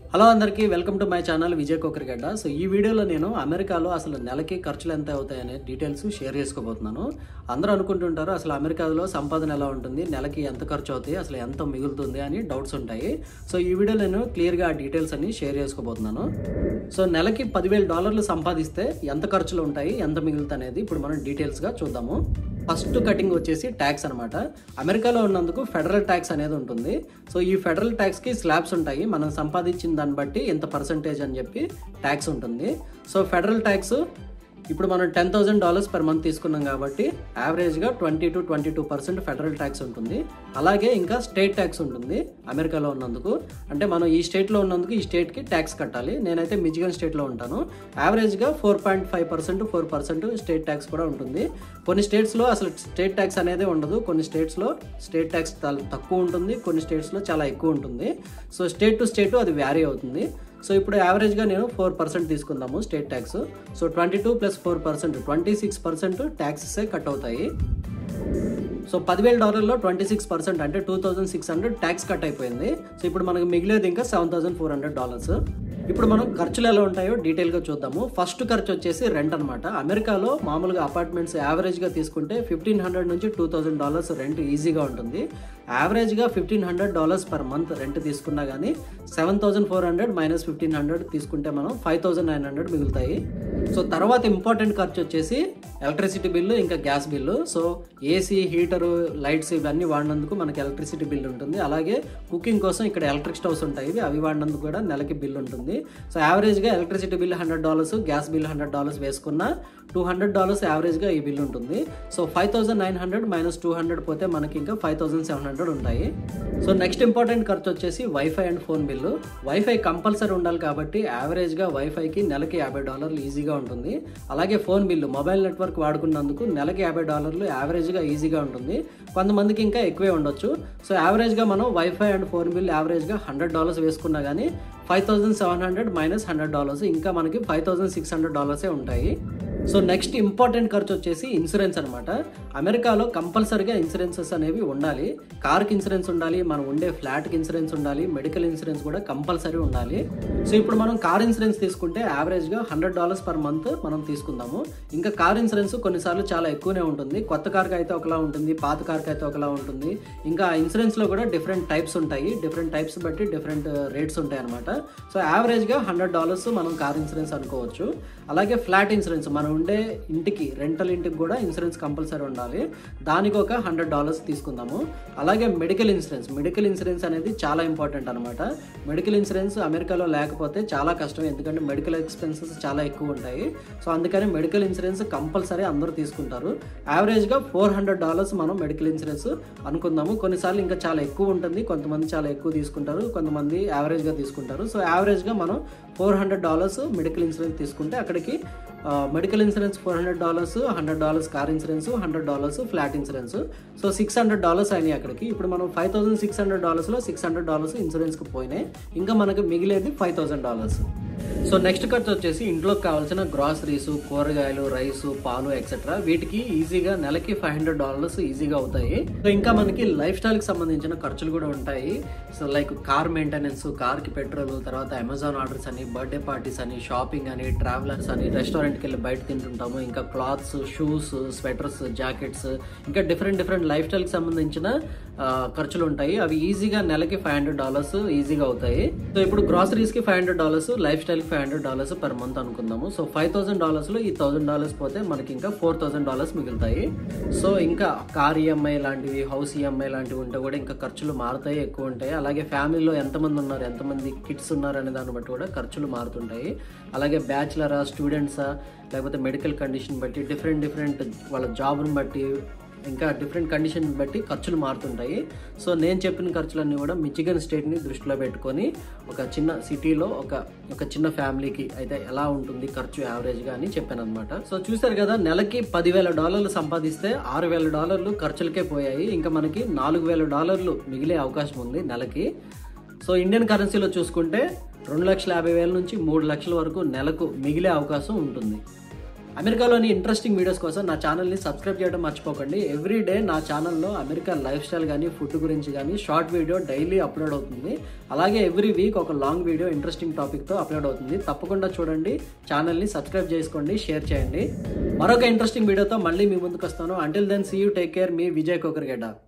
Hello అందరికీ welcome to my channel Vijay Kokarigadda. So ఈ వీడియోలో నేను అమెరికాలో అసలు నెలకి ఖర్చులు ఎంత అవుతాయనే డీటెయిల్స్ షేర్ చేసుకోబోతున్నాను. అందరూ అనుకుంటుంటారు అసలు అమెరికాలో సంపాదన ఎలా ఉంటుంది, నెలకి ఎంత ఖర్చు అవుతాయి, అసలు ఎంత మిగులుతుంది అని డౌట్స్ ఉంటాయి. సో ఈ వీడియోలో నేను క్లియర్గా ఆ డీటెయిల్స్ అన్ని షేర్ చేసుకోబోతున్నాను. సో నెలకి $10,000 సంపాదిస్తే ఎంత ఖర్చులు ఉంటాయి, ఎంత మిగులుతుంది అనేది ఇప్పుడు మనం డీటెయిల్స్గా చూద్దాము. ఫస్ట్ కటింగ్ వచ్చేసి ట్యాక్స్ అనమాట. అమెరికాలో ఉన్నందుకు ఫెడరల్ ట్యాక్స్ అనేది ఉంటుంది. సో ఈ ఫెడరల్ ట్యాక్స్కి స్లాబ్స్ ఉంటాయి. మనం సంపాదించిన దాన్ని బట్టి ఎంత పర్సంటేజ్ అని చెప్పి ట్యాక్స్ ఉంటుంది. సో ఫెడరల్ ట్యాక్స్ ఇప్పుడు మనం $10,000 per month తీసుకున్నాం కాబట్టి యావరేజ్గా 20 to 22% ఫెడరల్ ట్యాక్స్ ఉంటుంది. అలాగే ఇంకా స్టేట్ ట్యాక్స్ ఉంటుంది అమెరికాలో ఉన్నందుకు. అంటే మనం ఈ స్టేట్లో ఉన్నందుకు ఈ స్టేట్కి ట్యాక్స్ కట్టాలి. నేనైతే మిచిగన్ స్టేట్లో ఉంటాను. యావరేజ్గా 4.5% 4% స్టేట్ ట్యాక్స్ కూడా ఉంటుంది. కొన్ని స్టేట్స్లో అసలు స్టేట్ ట్యాక్స్ అనేది ఉండదు. కొన్ని స్టేట్స్లో స్టేట్ ట్యాక్స్ తక్కువ ఉంటుంది, కొన్ని స్టేట్స్లో చాలా ఎక్కువ ఉంటుంది. సో స్టేట్ టు స్టేట్ అది వ్యారీ అవుతుంది. సో ఇప్పుడు యావరేజ్గా నేను 4% తీసుకుందాము స్టేట్ ట్యాక్స్. సో 22 + 4% 26% ట్యాక్సెసే కట్ అవుతాయి. సో $10,000లో 26% అంటే 2,600 ట్యాక్స్ కట్ అయిపోయింది. సో ఇప్పుడు మనకు మిగిలేదు ఇంకా $7,400. ఇప్పుడు మనం ఖర్చులు ఎలా ఉంటాయో డీటెయిల్గా చూద్దాము. ఫస్ట్ ఖర్చు వచ్చేసి రెంట్ అనమాట. అమెరికాలో మామూలుగా అపార్ట్మెంట్స్ యావరేజ్గా తీసుకుంటే $1,500 నుంచి $2,000 రెంట్ ఈజీగా ఉంటుంది. యావరేజ్గా $1,500 per month రెంట్ తీసుకున్నా కానీ 7,400 - 1,500 తీసుకుంటే మనం 5,900 మిగులుతాయి. సో తర్వాత ఇంపార్టెంట్ ఖర్చు వచ్చేసి ఎలక్ట్రిసిటీ బిల్లు, ఇంకా gas bill. So AC, heater, lights ఇవన్నీ వాడినందుకు మనకి ఎలక్ట్రిసిటీ బిల్ ఉంటుంది. అలాగే కుకింగ్ కోసం ఇక్కడ ఎలక్ట్రిక్ స్టవ్స్ ఉంటాయి, అవి వాడినందుకు కూడా నెలకి బిల్ ఉంటుంది. సో యావరేజ్గా ఎలక్ట్రిసిటీ బిల్ $100, గ్యాస్ బిల్ $100 వేసుకున్న $200 యావరేజ్గా ఈ బిల్ ఉంటుంది. సో 5,900 - 200 పోతే మనకి ఇంకా 5,700 ఉంటాయి. సో నెక్స్ట్ ఇంపార్టెంట్ ఖర్చు వచ్చేసి wifi and phone bill. Wifi compulsory ఉండాలి కాబట్టి యావరేజ్గా వైఫైకి నెలకి $50 ఈజీగా ఉంటుంది. అలాగే ఫోన్ బిల్లు, మొబైల్ నెట్వర్క్ వాడుకున్నందుకు నెలకి $50 యావరేజ్గా ఈజీగా ఉంటుంది. కొంతమందికి ఇంకా ఎక్కువే ఉండొచ్చు. సో యావరేజ్గా మనం వైఫై అండ్ ఫోన్ బిల్ యావరేజ్గా $100 వేసుకున్నా కానీ 5,700 - $100 ఇంకా మనకి $5,600 ఉంటాయి. సో నెక్స్ట్ ఇంపార్టెంట్ ఖర్చు వచ్చేసి ఇన్సూరెన్స్ అనమాట. అమెరికాలో కంపల్సరీగా ఇన్సూరెన్సెస్ అనేవి ఉండాలి. కార్కి ఇన్సూరెన్స్ ఉండాలి, మనం ఉండే ఫ్లాట్కి ఇన్సూరెన్స్ ఉండాలి, మెడికల్ ఇన్సూరెన్స్ కూడా కంపల్సరీ ఉండాలి. సో ఇప్పుడు మనం కార్ ఇన్సూరెన్స్ తీసుకుంటే యావరేజ్గా $100 per month మనం తీసుకుందాము. ఇంకా కార్ ఇన్సూరెన్స్ కొన్నిసార్లు చాలా ఎక్కువనే ఉంటుంది. కొత్త కార్కి అయితే ఒకలా ఉంటుంది, పాత కార్కి అయితే ఒకలా ఉంటుంది. ఇంకా ఇన్సూరెన్స్లో కూడా డిఫరెంట్ టైప్స్ ఉంటాయి. డిఫరెంట్ టైప్స్ బట్టి డిఫరెంట్ రేట్స్ ఉంటాయి అనమాట. సో యావరేజ్గా $100 మనం కార్ ఇన్సూరెన్స్ అనుకోవచ్చు. అలాగే ఫ్లాట్ ఇన్సూరెన్స్, మనం ఉండే ఇంటికి, రెంటల్ ఇంటికి కూడా ఇన్సూరెన్స్ కంపల్సరీ ఉండాలి. దానికి ఒక $100 తీసుకుందాము. అలాగే మెడికల్ ఇన్సూరెన్స్ అనేది చాలా ఇంపార్టెంట్ అనమాట. మెడికల్ ఇన్సూరెన్స్ అమెరికాలో లేకపోతే చాలా కష్టం, ఎందుకంటే మెడికల్ ఎక్స్పెన్సెస్ చాలా ఎక్కువ ఉంటాయి. సో అందుకని మెడికల్ ఇన్సూరెన్స్ కంపల్సరీ అందరూ తీసుకుంటారు. యావరేజ్గా $400 మనం మెడికల్ ఇన్సూరెన్స్ అనుకుందాము. కొన్నిసార్లు ఇంకా చాలా ఎక్కువ ఉంటుంది, కొంతమంది చాలా ఎక్కువ తీసుకుంటారు, కొంతమంది యావరేజ్గా తీసుకుంటారు. సో యావరేజ్గా మనం $400 మెడికల్ ఇన్సూరెన్స్ తీసుకుంటే అక్కడికి medical insurance $400, $100 car insurance, $100 flat insurance. So $600 అయినాయి అక్కడికి. ఇప్పుడు మనం $5,600లో $600 ఇన్సూరెన్స్కి పోయినాయి. ఇంకా మనకు మిగిలేది $5,000. సో నెక్స్ట్ ఖర్చు వచ్చేసి ఇంట్లోకి కావాల్సిన గ్రాసరీస్, కూరగాయలు, రైసు, పాలు ఎక్సెట్రా. వీటికి ఈజీగా నెలకి $500 ఈజీగా అవుతాయి. సో ఇంకా మనకి లైఫ్ స్టైల్కి సంబంధించిన ఖర్చులు కూడా ఉంటాయి. సో లైక్ కార్ మెయింటెనెన్స్, కార్కి పెట్రోల్, తర్వాత అమెజాన్ ఆర్డర్స్ అని, బర్త్డే పార్టీస్ అని, షాపింగ్ అని, ట్రావెలర్స్ అని, రెస్టారెంట్కి వెళ్ళి బయట తింటుంటాము. ఇంకా క్లాత్స్, షూస్, స్వెటర్స్, జాకెట్స్, ఇంకా డిఫరెంట్ లైఫ్ స్టైల్కి సంబంధించిన ఖర్చులు ఉంటాయి. అవి ఈజీగా నెలకి $500 ఈజీగా అవుతాయి. సో ఇప్పుడు గ్రాసరీస్కి $500, లైఫ్ స్టైల్కి $500 per month అనుకుందాము. సో $5,000లో ఈ $1,000 పోతే మనకి ఇంకా $4,000 మిగులుతాయి. సో ఇంకా కార్ ఈఎంఐ లాంటివి, హౌస్ ఈఎంఐ లాంటివి ఉంటే కూడా ఇంకా ఖర్చులు మారుతాయి, ఎక్కువ ఉంటాయి. అలాగే ఫ్యామిలీలో ఎంతమంది ఉన్నారు, ఎంతమంది కిడ్స్ ఉన్నారు అనే దాన్ని బట్టి కూడా ఖర్చులు మారుతుంటాయి. అలాగే బ్యాచిలరా, స్టూడెంట్సా, లేకపోతే మెడికల్ కండిషన్ బట్టి, డిఫరెంట్ వాళ్ళ జాబ్ని బట్టి, ఇంకా డిఫరెంట్ కండిషన్ బట్టి ఖర్చులు మారుతుంటాయి. సో నేను చెప్పిన ఖర్చులన్నీ కూడా మిచిగన్ స్టేట్ని దృష్టిలో పెట్టుకొని ఒక చిన్న సిటీలో ఒక చిన్న ఫ్యామిలీకి అయితే ఎలా ఉంటుంది ఖర్చు యావరేజ్గా అని చెప్పాను అనమాట. సో చూసారు కదా, నెలకి $10,000 సంపాదిస్తే $6,000 ఖర్చులకే పోయాయి. ఇంకా మనకి $4,000 మిగిలే అవకాశం ఉంది నెలకి. సో ఇండియన్ కరెన్సీలో చూసుకుంటే 2,50,000 నుంచి 3 లక్షల వరకు నెలకు మిగిలే అవకాశం ఉంటుంది. అమెరికాలోని ఇంట్రెస్టింగ్ వీడియోస్ కోసం నా ఛానల్ని సబ్స్క్రైబ్ చేయడం మర్చిపోకండి. ఎవ్రీ డే నా ఛానల్లో అమెరికా లైఫ్ స్టైల్ కానీ ఫుడ్ గురించి కానీ షార్ట్ వీడియో డైలీ అప్లోడ్ అవుతుంది. అలాగే ఎవ్రీ వీక్ ఒక లాంగ్ వీడియో ఇంట్రెస్టింగ్ టాపిక్తో అప్లోడ్ అవుతుంది. తప్పకుండా చూడండి, ఛానల్ని సబ్స్క్రైబ్ చేసుకోండి, షేర్ చేయండి. మరొక ఇంట్రెస్టింగ్ వీడియోతో మళ్ళీ మీ ముందుకు వస్తాను. Until then see you, take care. మీ విజయ్ కోకరగడ్డ.